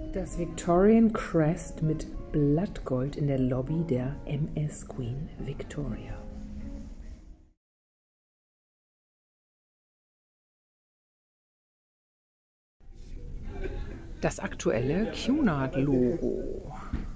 Das Victorian Crest mit Blattgold in der Lobby der MS Queen Victoria. Das aktuelle Cunard-Logo.